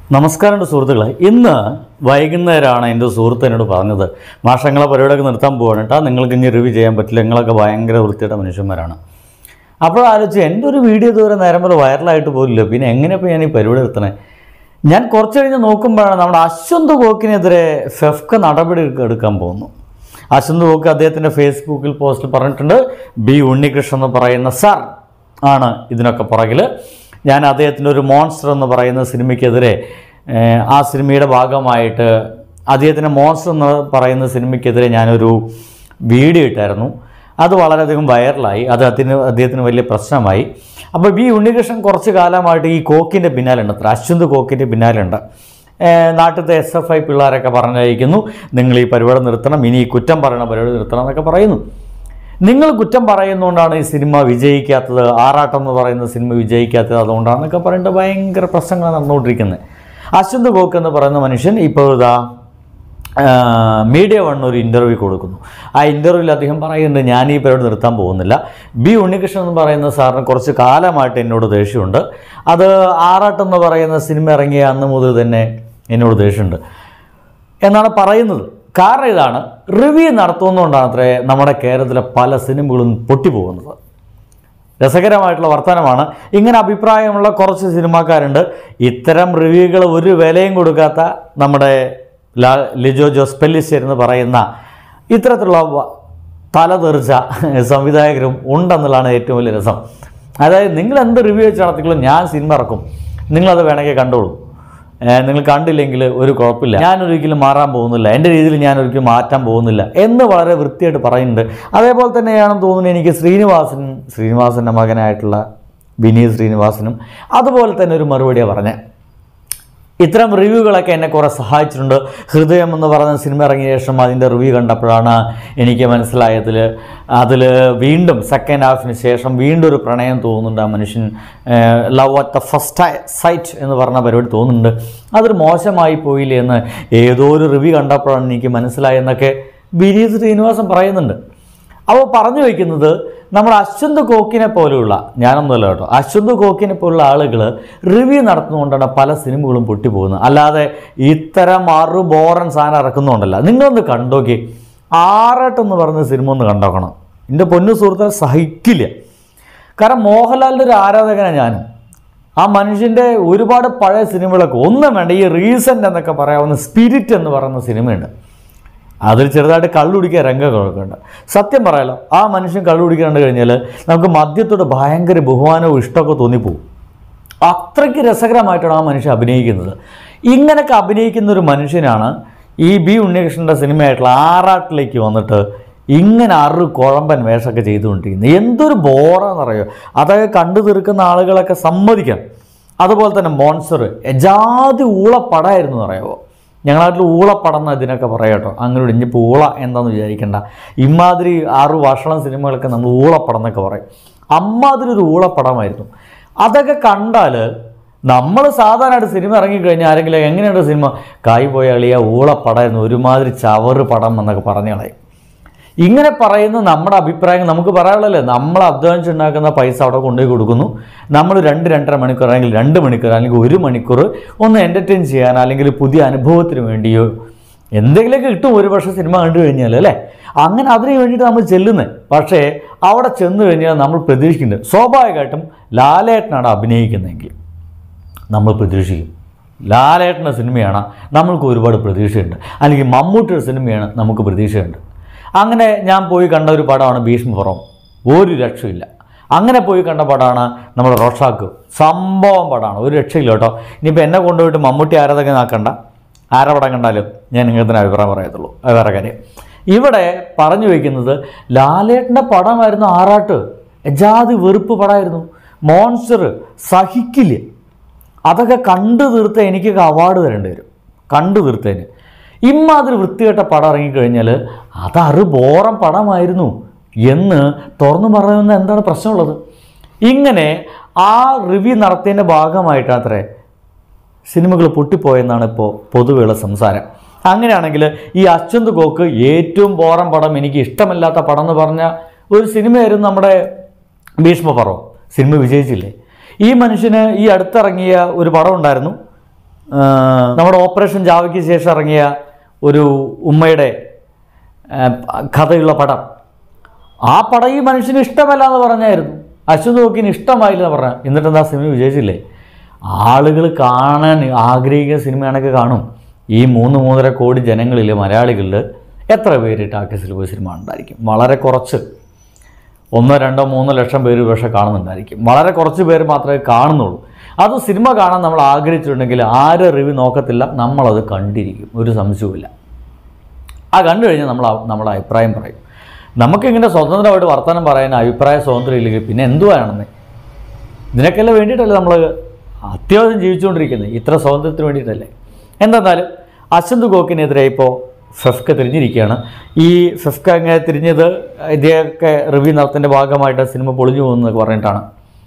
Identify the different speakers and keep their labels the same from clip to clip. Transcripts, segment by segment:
Speaker 1: നമസ്കാരം സുഹൃത്തുക്കളെ, ഇന്ന് വൈകുന്നേരമാണ് എൻ്റെ സുഹൃത്ത് എന്നോട് പറഞ്ഞത്, മാഷങ്ങളെ പരിപാടിയൊക്കെ നിർത്താൻ പോവാണ് കേട്ടോ, നിങ്ങൾക്ക് ഇനി റിവ്യൂ ചെയ്യാൻ പറ്റില്ല, നിങ്ങളൊക്കെ ഭയങ്കര വൃത്തിയുടെ മനുഷ്യന്മാരാണ്. അപ്പോൾ ആലോചിച്ച് എൻ്റെ ഒരു വീഡിയോ ഇതുവരെ നേരം പോലെ വൈറലായിട്ട് പോലില്ല, പിന്നെ എങ്ങനെയപ്പോൾ ഞാൻ ഈ പരിപാടി നിർത്തണേ? ഞാൻ കുറച്ച് കഴിഞ്ഞ് നോക്കുമ്പോഴാണ് നമ്മുടെ അശ്വന്ത് കോക്കിനെതിരെ ഫെഫ്ക നടപടി എടുക്കാൻ പോകുന്നു. അശ്വന്ത് കോക്ക് അദ്ദേഹത്തിൻ്റെ ഫേസ്ബുക്കിൽ പോസ്റ്റിൽ പറഞ്ഞിട്ടുണ്ട്, ഉണ്ണികൃഷ്ണൻ എന്ന് പറയുന്ന സാർ ആണ് ഇതിനൊക്കെ പുറകിൽ. ഞാൻ അദ്ദേഹത്തിൻ്റെ ഒരു മോൺസ്റ്റർ എന്ന് പറയുന്ന സിനിമയ്ക്കെതിരെ, ആ സിനിമയുടെ ഭാഗമായിട്ട് അദ്ദേഹത്തിൻ്റെ മോൺസ്റ്റർ എന്ന് പറയുന്ന സിനിമയ്ക്കെതിരെ ഞാനൊരു വീഡിയോ ഇട്ടായിരുന്നു. അത് വളരെയധികം വൈറലായി, അത് അദ്ദേഹത്തിന് വലിയ പ്രശ്നമായി. അപ്പോൾ ഉണ്ണികൃഷ്ണൻ കുറച്ച് കാലമായിട്ട് ഈ കോക്കിൻ്റെ പിന്നാലുണ്ട്, അശ്വന്ത് കോക്കിൻ്റെ പിന്നാലുണ്ട്. നാട്ടിലത്തെ SFI പിള്ളേരൊക്കെ പറഞ്ഞയക്കുന്നു, നിങ്ങൾ ഈ പരിപാടി നിർത്തണം, ഇനി ഈ കുറ്റം പറയുന്ന പരിപാടി നിർത്തണം എന്നൊക്കെ പറയുന്നു. നിങ്ങൾ കുറ്റം പറയുന്നതുകൊണ്ടാണ് ഈ സിനിമ വിജയിക്കാത്തത്, ആറാട്ടം എന്ന് പറയുന്ന സിനിമ വിജയിക്കാത്തത് അതുകൊണ്ടാണെന്നൊക്കെ പറഞ്ഞിട്ട് ഭയങ്കര പ്രശ്നങ്ങൾ നടന്നുകൊണ്ടിരിക്കുന്നത്. അശ്വന്ത് കോക്ക് എന്ന് പറയുന്ന മനുഷ്യൻ ഇപ്പോൾ ഇതാ മീഡിയ വൺ ഒരു ഇൻ്റർവ്യൂ കൊടുക്കുന്നു. ആ ഇൻ്റർവ്യൂവിൽ അദ്ദേഹം പറയുന്നുണ്ട്, ഞാൻ ഈ പരിപാടി നിർത്താൻ പോകുന്നില്ല. ഉണ്ണികൃഷ്ണൻ എന്ന് പറയുന്ന സാറിന് കുറച്ച് കാലമായിട്ട് എന്നോട് ദേഷ്യമുണ്ട്. അത് ആറാട്ടം എന്ന് പറയുന്ന സിനിമ ഇറങ്ങിയ അന്ന് മുതൽ തന്നെ എന്നോട് ദേഷ്യമുണ്ട് എന്നാണ് പറയുന്നത്. കാരണം ഇതാണ്, റിവ്യൂ നടത്തുന്നതുകൊണ്ടാണ് അത്രേ നമ്മുടെ കേരളത്തിലെ പല സിനിമകളും പൊട്ടിപ്പോകുന്നത്. രസകരമായിട്ടുള്ള വർത്തമാനമാണ്. ഇങ്ങനെ അഭിപ്രായമുള്ള കുറച്ച് സിനിമാക്കാരുണ്ട്. ഇത്തരം റിവ്യൂകൾ ഒരു വിലയും കൊടുക്കാത്ത നമ്മുടെ ലിജോ ജോസ് പെല്ലിശ്ശേരി എന്ന് പറയുന്ന ഇത്തരത്തിലുള്ള തലതെറിച്ച സംവിധായകരും ഉണ്ടെന്നുള്ളതാണ് ഏറ്റവും വലിയ രസം. അതായത് നിങ്ങൾ എന്ത് റിവ്യൂ വെച്ച് നടത്തിക്കളും ഞാൻ സിനിമ ഇറക്കും, നിങ്ങളത് വേണമെങ്കിൽ കണ്ടോളൂ, നിങ്ങൾ കണ്ടില്ലെങ്കിൽ ഒരു കുഴപ്പമില്ല, ഞാനൊരിക്കലും മാറാൻ പോകുന്നില്ല, എൻ്റെ രീതിയിൽ ഞാനൊരിക്കലും മാറ്റാൻ പോകുന്നില്ല എന്ന് വളരെ വൃത്തിയായിട്ട് പറയുന്നുണ്ട്. അതേപോലെ തന്നെയാണെന്ന് തോന്നുന്നു എനിക്ക് ശ്രീനിവാസൻ്റെ മകനായിട്ടുള്ള വിനീത് ശ്രീനിവാസനും അതുപോലെ തന്നെ ഒരു മറുപടിയാണ് പറഞ്ഞത്. ഇത്തരം റിവ്യൂകളൊക്കെ എന്നെ കുറേ സഹായിച്ചിട്ടുണ്ട്. ഹൃദയം എന്ന് പറയുന്ന സിനിമ ഇറങ്ങിയ ശേഷം അതിൻ്റെ റിവ്യൂ കണ്ടപ്പോഴാണ് എനിക്ക് അതിൽ വീണ്ടും സെക്കൻഡ് ഹാഫിന് ശേഷം വീണ്ടും ഒരു പ്രണയം തോന്നുന്നുണ്ട്. ആ മനുഷ്യൻ love at the first sight എന്ന് പറഞ്ഞ പരിപാടി തോന്നുന്നുണ്ട്. അതൊരു മോശമായി പോയില്ലേ എന്ന് ഏതോ ഒരു റിവ്യൂ കണ്ടപ്പോഴാണ് എനിക്ക് മനസ്സിലായെന്നൊക്കെ വിനീത് ശ്രീനിവാസൻ പറയുന്നുണ്ട്. അപ്പോൾ പറഞ്ഞു വയ്ക്കുന്നത്, നമ്മുടെ അശ്വന്ത് കോക്കിനെ പോലെയുള്ള, ഞാനൊന്നുമല്ല കേട്ടോ, അശ്വന്ത് കോക്കിനെ പോലുള്ള ആളുകൾ റിവ്യൂ നടത്തുന്നതുകൊണ്ടാണ് പല സിനിമകളും പൊട്ടിപ്പോകുന്നത്. അല്ലാതെ ഇത്തരം ബോറൻ സാധനം ഇറക്കുന്നുണ്ടല്ല. നിങ്ങളൊന്ന് കണ്ടോക്കി, ആറാട്ടം എന്ന് പറയുന്ന സിനിമ ഒന്ന് കണ്ടോക്കണം. എൻ്റെ പൊന്നു സുഹൃത്തെ, സഹിക്കില്ല. കാരണം മോഹൻലാലിൻ്റെ ഒരു ആരാധകനാണ് ഞാനും. ആ മനുഷ്യൻ്റെ ഒരുപാട് പഴയ സിനിമകളൊക്കെ ഒന്നും വേണ്ട, ഈ റീസെൻ്റ് എന്നൊക്കെ പറയാവുന്ന സ്പിരിറ്റ് എന്ന് പറയുന്ന സിനിമയുണ്ട്. അതിൽ ചെറുതായിട്ട് കള്ളുടിക്കുക രംഗങ്ങളൊക്കെ ഉണ്ട്. സത്യം പറയാലോ, ആ മനുഷ്യൻ കള്ളുടിക്കാൻ കണ്ടു കഴിഞ്ഞാൽ നമുക്ക് മദ്യത്തോട് ഭയങ്കര ബഹുമാനവും ഇഷ്ടമൊക്കെ തോന്നിപ്പോവും. അത്രയ്ക്ക് രസകരമായിട്ടാണ് ആ മനുഷ്യൻ അഭിനയിക്കുന്നത്. ഇങ്ങനെയൊക്കെ അഭിനയിക്കുന്ന ഒരു മനുഷ്യനാണ് ഈ ഉണ്ണികൃഷ്ണൻ്റെ സിനിമയായിട്ടുള്ള ആറാട്ടിലേക്ക് വന്നിട്ട് ഇങ്ങനെ കുഴമ്പൻ വേഷമൊക്കെ ചെയ്തുകൊണ്ടിരിക്കുന്നത്. എന്തൊരു ബോറാണെന്നറിയോ. അതൊക്കെ കണ്ടു തീർക്കുന്ന ആളുകളൊക്കെ സമ്മതിക്കാം. അതുപോലെ തന്നെ മോൺസ്റ്റർ എജാതി ഊളപ്പടമായിരുന്നു അറിയാമോ. ഞങ്ങളാട്ടിൽ ഊളപ്പടം എന്ന് ഇതിനൊക്കെ പറയാം കേട്ടോ. അങ്ങനെ ഇനിയിപ്പോൾ ഊള എന്താണെന്ന് വിചാരിക്കേണ്ട. ഇമാതിരി 6 വർഷം സിനിമകളൊക്കെ നമ്മൾ ഊളപ്പടം എന്നൊക്കെ പറയും. അമ്മാതിരി ഒരു ഊളപ്പടമായിരുന്നു. അതൊക്കെ കണ്ടാൽ നമ്മൾ സാധാരണയായിട്ട് സിനിമ ഇറങ്ങിക്കഴിഞ്ഞാൽ ആരെങ്കിലും എങ്ങനെയുണ്ട് സിനിമ, കായ് പോയ അളിയ ഊളപ്പടമായിരുന്നു, ഒരുമാതിരി ചവറ് പടം എന്നൊക്കെ പറഞ്ഞു കളയും. ഇങ്ങനെ പറയുന്ന നമ്മുടെ അഭിപ്രായം നമുക്ക് പറയാനുള്ളല്ലേ. നമ്മൾ അധ്വാനിച്ചുണ്ടാക്കുന്ന പൈസ അവിടെ കൊണ്ടുപോയി കൊടുക്കുന്നു. നമ്മൾ 2-2.5 മണിക്കൂർ അല്ലെങ്കിൽ 2 മണിക്കൂർ അല്ലെങ്കിൽ 1 മണിക്കൂർ ഒന്ന് എൻ്റർടൈൻ ചെയ്യാൻ അല്ലെങ്കിൽ പുതിയ അനുഭവത്തിന് വേണ്ടിയോ എന്തെങ്കിലുമൊക്കെ കിട്ടും ഒരു പക്ഷേ സിനിമ കണ്ടു കഴിഞ്ഞാൽ അല്ലേ. അങ്ങനെ അതിന് വേണ്ടിയിട്ട് നമ്മൾ ചെല്ലുന്നത്. പക്ഷേ അവിടെ ചെന്ന് കഴിഞ്ഞാൽ നമ്മൾ പ്രതീക്ഷിക്കുന്നുണ്ട്, സ്വാഭാവികമായിട്ടും ലാലേട്ടനാണ് അഭിനയിക്കുന്നതെങ്കിൽ നമ്മൾ പ്രതീക്ഷിക്കും. ലാലേട്ടൻ്റെ സിനിമയാണ് നമ്മൾക്ക് ഒരുപാട് പ്രതീക്ഷയുണ്ട്, അല്ലെങ്കിൽ മമ്മൂട്ടിയുടെ സിനിമയാണ് നമുക്ക് പ്രതീക്ഷയുണ്ട്. അങ്ങനെ ഞാൻ പോയി കണ്ട ഒരു പടമാണ് ഭീഷ്മപർവം, ഒരു രക്ഷയില്ല. അങ്ങനെ പോയി കണ്ട പടമാണ് നമ്മുടെ റോഷാക്ക്, സംഭവം പടമാണ്, ഒരു രക്ഷയില്ല കേട്ടോ. ഇനിയിപ്പോൾ എന്നെ കൊണ്ടുപോയിട്ട് മമ്മൂട്ടി ആരാധകനാക്കണ്ട, ആരെ പടം കണ്ടാലും ഞാൻ നിങ്ങൾക്ക് അഭിപ്രായം പറയത്തുള്ളൂ, അത് വേറെ കാര്യം. ഇവിടെ പറഞ്ഞു വയ്ക്കുന്നത് ലാലേട്ടൻ്റെ പടമായിരുന്നു ആറാട്ട്, എജാതി വെറുപ്പ് പടമായിരുന്നു. മോൺസ്റ്റർ സഹിക്കില്ല. അതൊക്കെ കണ്ടു തീർത്ത എനിക്കൊക്കെ അവാർഡ് തരേണ്ടി വരും, കണ്ടു തീർത്തതിന്. ഇമ്മാതിരി വൃത്തികെട്ട പടം ഇറങ്ങിക്കഴിഞ്ഞാൽ അത് ബോറൻ പടമായിരുന്നു എന്ന് തുറന്നു പറയുന്നത് എന്താണ് പ്രശ്നമുള്ളത്? ഇങ്ങനെ ആ റിവ്യൂ നടത്തിയതിൻ്റെ ഭാഗമായിട്ട് അത്രേ സിനിമകൾ പൊട്ടിപ്പോയെന്നാണ് ഇപ്പോൾ പൊതുവെയുള്ള സംസാരം. അങ്ങനെയാണെങ്കിൽ ഈ അശ്വന്ത് കോക്ക് ഏറ്റവും ബോറൻ പടം, എനിക്ക് ഇഷ്ടമല്ലാത്ത പടം എന്ന് പറഞ്ഞ ഒരു സിനിമയായിരുന്നു നമ്മുടെ ഭീഷ്മപർവം. സിനിമ വിജയിച്ചില്ലേ? ഈ മനുഷ്യന് ഈ അടുത്തിറങ്ങിയ ഒരു പടം ഉണ്ടായിരുന്നു, നമ്മുടെ ഓപ്പറേഷൻ ജാവയ്ക്ക് ശേഷം ഇറങ്ങിയ ഒരു ഉമ്മയുടെ കഥയുള്ള പടം, ആ പടം ഈ മനുഷ്യന് ഇഷ്ടമല്ല എന്ന് പറഞ്ഞായിരുന്നു. അശ്വന്ത് കൊക്കിന് ഇഷ്ടമായില്ല എന്ന് പറഞ്ഞാൽ, എന്നിട്ട് എന്താ സിനിമ വിജയിച്ചില്ലേ? ആളുകൾ കാണാൻ ആഗ്രഹിക്കുന്ന സിനിമയാണെങ്കിൽ കാണും. ഈ 3-3.5 കോടി ജനങ്ങളിൽ, മലയാളികളിൽ എത്ര പേര് ടാക്കീസിൽ പോയി സിനിമ ഉണ്ടായിരിക്കും? വളരെ കുറച്ച്, 1-2-3 ലക്ഷം പേര് പക്ഷേ കാണുന്നുണ്ടായിരിക്കും. വളരെ കുറച്ച് പേര് മാത്രമേ കാണുന്നുള്ളൂ. അത് സിനിമ കാണാൻ നമ്മൾ ആഗ്രഹിച്ചിട്ടുണ്ടെങ്കിൽ ആരും റിവ്യൂ നോക്കത്തില്ല, നമ്മളത് കണ്ടിരിക്കും, ഒരു സംശയവുമില്ല. ആ കണ്ടു കഴിഞ്ഞാൽ നമ്മുടെ അഭിപ്രായം പറയും. നമുക്കിങ്ങനെ സ്വതന്ത്രമായിട്ട് വർത്തമാനം പറയാൻ അഭിപ്രായ സ്വാതന്ത്ര്യം ഇല്ലെങ്കിൽ പിന്നെ എന്തുവാണെന്ന്? ഇതിനൊക്കെല്ലാം വേണ്ടിയിട്ടല്ലേ നമ്മൾ അത്യാവശ്യം ജീവിച്ചുകൊണ്ടിരിക്കുന്നത്, ഇത്ര സ്വാതന്ത്ര്യത്തിന് വേണ്ടിയിട്ടല്ലേ? എന്തായാലും അശ്വന്ത് കൊക്കിനെതിരെ ഇപ്പോൾ ഫെഫ്ക തിരിഞ്ഞിരിക്കുകയാണ്. ഈ ഫെഫ്ക ഇങ്ങനെ തിരിഞ്ഞത് ഇതൊക്കെ റിവ്യൂ നടത്തിൻ്റെ ഭാഗമായിട്ട് സിനിമ പൊളിഞ്ഞു പോകുന്നതൊക്കെ പറഞ്ഞിട്ടാണ്.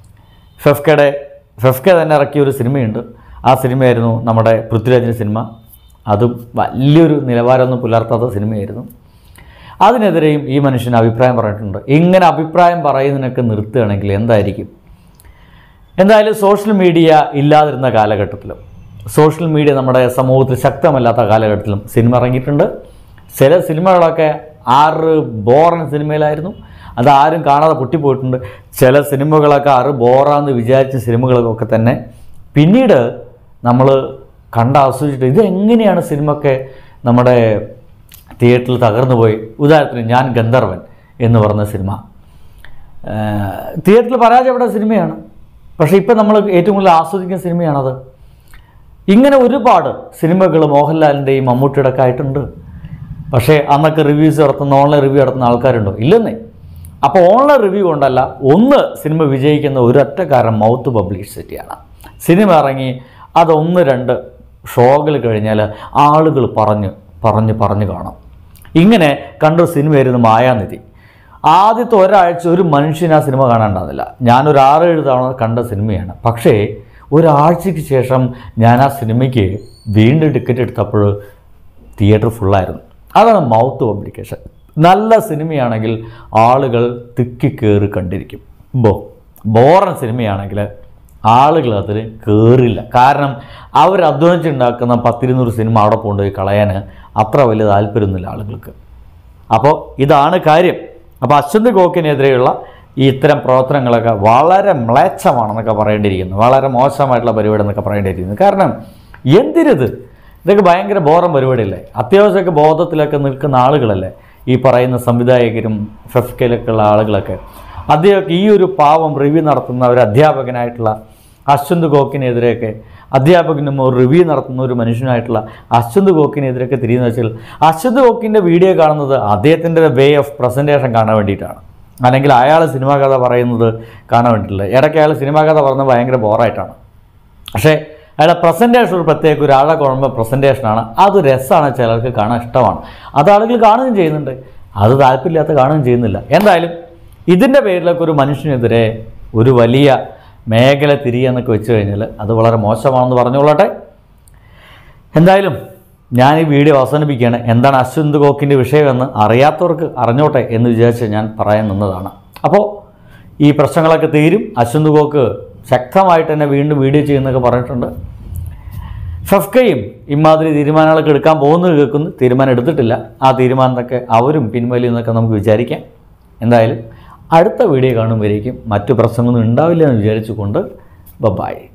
Speaker 1: ഫെഫ്ക തന്നെ ഇറക്കിയ ഒരു സിനിമയുണ്ട്. ആ സിനിമയായിരുന്നു നമ്മുടെ പൃഥ്വിരാജിൻ്റെ സിനിമ. അതും വലിയൊരു നിലവാരമൊന്നും പുലർത്താത്ത സിനിമയായിരുന്നു. അതിനെതിരെയും ഈ മനുഷ്യന് അഭിപ്രായം പറഞ്ഞിട്ടുണ്ട്. ഇങ്ങനെ അഭിപ്രായം പറയുന്നതിനൊക്കെ നിർത്തുകയാണെങ്കിൽ എന്തായിരിക്കും? എന്തായാലും സോഷ്യൽ മീഡിയ ഇല്ലാതിരുന്ന കാലഘട്ടത്തിലും, സോഷ്യൽ മീഡിയ നമ്മുടെ സമൂഹത്തിൽ ശക്തമല്ലാത്ത കാലഘട്ടത്തിലും സിനിമ ഇറങ്ങിയിട്ടുണ്ട്. ചില സിനിമകളൊക്കെ 6 ബോറൻ സിനിമയിലായിരുന്നു, അതാരും കാണാതെ പൊട്ടിപ്പോയിട്ടുണ്ട്. ചില സിനിമകളൊക്കെ 6 ബോറാന്ന് വിചാരിച്ച സിനിമകളൊക്കെ തന്നെ പിന്നീട് നമ്മൾ ആസ്വദിച്ചിട്ട് ഇതെങ്ങനെയാണ് സിനിമയൊക്കെ നമ്മുടെ തിയേറ്ററിൽ തകർന്നു പോയി. ഉദാഹരണത്തിന് ഞാൻ ഗന്ധർവൻ എന്ന് പറഞ്ഞ സിനിമ തിയേറ്ററിൽ പരാജയപ്പെട്ട സിനിമയാണ്. പക്ഷേ ഇപ്പം നമ്മൾ ഏറ്റവും കൂടുതൽ ആസ്വദിക്കുന്ന സിനിമയാണത്. ഇങ്ങനെ ഒരുപാട് സിനിമകൾ മോഹൻലാലിൻ്റെയും മമ്മൂട്ടിയുടെ ഒക്കെ ആയിട്ടുണ്ട്. പക്ഷേ അന്നൊക്കെ റിവ്യൂസ് നടത്തുന്ന, ഓൺലൈൻ റിവ്യൂ നടത്തുന്ന ആൾക്കാരുണ്ടോ? ഇല്ലെന്നേ. അപ്പോൾ ഓൺലൈൻ റിവ്യൂ കൊണ്ടല്ല, സിനിമ വിജയിക്കുന്ന ഒരൊറ്റ കാരണം മൗത്ത് പബ്ലിസിറ്റിയാണ്. സിനിമ ഇറങ്ങി അത് 1-2 ഷോകൾ കഴിഞ്ഞാൽ ആളുകൾ പറഞ്ഞ് കാണും. ഇങ്ങനെ കണ്ടൊരു സിനിമയായിരുന്നു മായാനിധി. ആദ്യത്തെ ഒരാഴ്ച ഒരു മനുഷ്യൻ ആ സിനിമ കാണാണ്ടാകുന്നില്ല. ഞാനൊരു 6-7 തവണ കണ്ട സിനിമയാണ്. പക്ഷേ ഒരാഴ്ചയ്ക്ക് ശേഷം ഞാൻ ആ സിനിമയ്ക്ക് വീണ്ടും ടിക്കറ്റ് എടുത്തപ്പോൾ തിയേറ്റർ ഫുള്ളായിരുന്നു. അതാണ് മൗത്ത് പബ്ലിക്കേഷൻ. നല്ല സിനിമയാണെങ്കിൽ ആളുകൾ തിക്കിക്കേറി കണ്ടിരിക്കും. ബോറൻ സിനിമയാണെങ്കിൽ ആളുകൾ അതിന് കയറില്ല. കാരണം അവർ അധ്വാനിച്ചുണ്ടാക്കുന്ന 10-200 സിനിമ അവിടെ കൊണ്ടുപോയി കളയാൻ അത്ര വലിയ താല്പര്യമൊന്നുമില്ല ആളുകൾക്ക്. അപ്പോൾ ഇതാണ് കാര്യം. അപ്പോൾ അശ്വന്ത് കൊക്കിനെതിരെയുള്ള ഈ ഇത്തരം പ്രവർത്തനങ്ങളൊക്കെ വളരെ മ്ലേച്ഛമാണെന്നൊക്കെ പറയേണ്ടിയിരിക്കുന്നു, വളരെ മോശമായിട്ടുള്ള പരിപാടി എന്നൊക്കെ പറയേണ്ടിയിരിക്കുന്നു. കാരണം എന്തിനിത്? ഇതൊക്കെ ഭയങ്കര ബോറൻ പരിപാടിയല്ലേ? അത്യാവശ്യമൊക്കെ ബോധത്തിലൊക്കെ നിൽക്കുന്ന ആളുകളല്ലേ ഈ പറയുന്ന സംവിധായകരും ഫെഫ്കയിലൊക്കെ ഉള്ള ആളുകളൊക്കെ. അദ്ദേഹമൊക്കെ ഈ ഒരു പാവം റിവ്യൂ നടത്തുന്ന ഒരു അധ്യാപകനായിട്ടുള്ള അശ്വന്ത് കൊക്കിനെതിരെയൊക്കെ, അധ്യാപകനും ഒരു റിവ്യൂ നടത്തുന്ന ഒരു മനുഷ്യനായിട്ടുള്ള അശ്വന്ത് കൊക്കിനെതിരെയൊക്കെ തിരിയുന്ന വെച്ചാൽ അശ്വന്ത് കൊക്കിൻ്റെ വീഡിയോ കാണുന്നത് അദ്ദേഹത്തിൻ്റെ വേ ഓഫ് പ്രസൻറ്റേഷൻ കാണാൻ വേണ്ടിയിട്ടാണ്, അല്ലെങ്കിൽ അയാൾ സിനിമാ കഥ പറയുന്നത് കാണാൻ വേണ്ടിയിട്ടില്ല. ഇടയ്ക്ക് അയാൾ സിനിമാ കഥ പറയുന്നത് ഭയങ്കര ബോറായിട്ടാണ്. പക്ഷേ അയാളുടെ പ്രസൻറ്റേഷൻ ഒരു പ്രത്യേക ഒരാളെ കാണുമ്പോൾ പ്രസൻറ്റേഷനാണ്, അത് രസമാണ്, ചിലർക്ക് കാണാൻ ഇഷ്ടമാണ്, അത് ആളുകൾ കാണുകയും ചെയ്യുന്നുണ്ട്, അത് താല്പര്യമില്ലാത്ത കാണുകയും ചെയ്യുന്നില്ല. എന്തായാലും ഇതിൻ്റെ പേരിലൊക്കെ ഒരു മനുഷ്യനെതിരെ ഒരു വലിയ മേഖല തിരിയെന്നൊക്കെ വെച്ച് കഴിഞ്ഞാൽ അത് വളരെ മോശമാണെന്ന് പറഞ്ഞുകൊള്ളട്ടെ. എന്തായാലും ഞാൻ ഈ വീഡിയോ അവസാനിപ്പിക്കുകയാണ്. എന്താണ് അശ്വന്ത് കൊക്കിൻ്റെ വിഷയമെന്ന് അറിയാത്തവർക്ക് അറിഞ്ഞോട്ടെ എന്ന് വിചാരിച്ച് ഞാൻ പറയാൻ നിന്നതാണ്. അപ്പോൾ ഈ പ്രശ്നങ്ങളൊക്കെ തീരും. അശ്വന്ത് കൊക്ക് ശക്തമായിട്ട് തന്നെ വീണ്ടും വീഡിയോ ചെയ്യുന്നൊക്കെ പറഞ്ഞിട്ടുണ്ട്. ഫെഫ്കയും ഇമാതിരി തീരുമാനങ്ങളൊക്കെ എടുക്കാൻ പോകുന്നത് കേൾക്കുന്നു. തീരുമാനം എടുത്തിട്ടില്ല. ആ തീരുമാനത്തൊക്കെ അവരും പിൻവലിയെന്നൊക്കെ നമുക്ക് വിചാരിക്കാം. എന്തായാലും അടുത്ത വീഡിയോ കാണുമ്പോഴേക്കും മറ്റു പ്രശ്നങ്ങളൊന്നും ഉണ്ടാവില്ല എന്ന് വിചാരിച്ചുകൊണ്ട് ബൈ.